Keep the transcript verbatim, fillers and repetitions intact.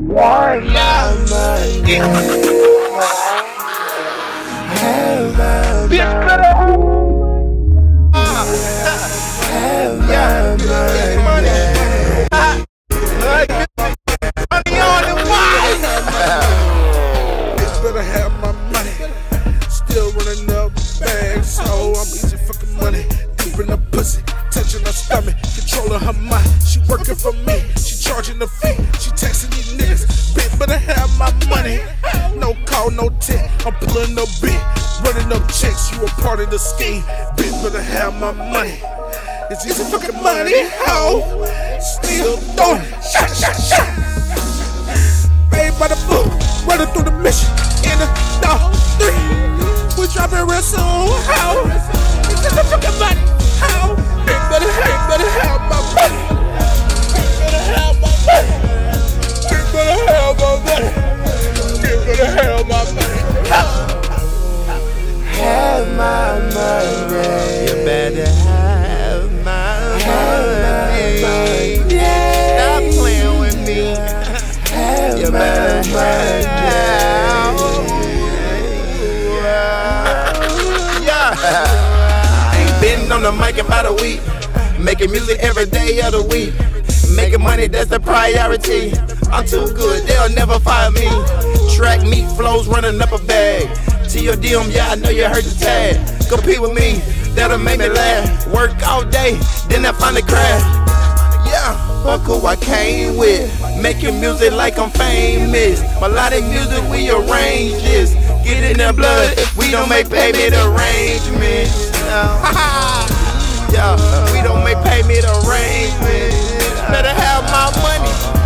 Want my money. Have my money. Have my money. Bitch better have my money. Still running up bags, so I'm eating fucking money. Deep in the pussy, touching her stomach, controlling her mind. She working for me, she charging the fee. She texting these niggas, bitch better have my money. No call, no tip, I'm pulling no beat. Running up checks, you a part of the scheme. Bitch better have my money. It's easy fucking money, ho. Still throwing, shot, shot, shot. Made by the book, running through the mission. In the dog three, we dropping real soon, ho. It's easy fucking money, ho. Bitch better, bitch better have my money. Bitch better have my money. Bitch better have my money. Bitch better have my money, ho. Have my money. You better have my money. Stop playing with me. You better have. Yeah. Ain't been on the mic about a week. Making music every day of the week. Making money, that's the priority. I'm too good, they'll never fire me. Track meet flows running up a bag. ToDm, yeah, I know you heard the tag. Compete with me, that'll make me laugh. Work all day, then I find the craft. Yeah, fuck who I came with. Making music like I'm famous. Melodic music, we arrange this. Get in the blood, we don't make payment arrangements. Yeah, we don't make payment arrangements. Better have my money.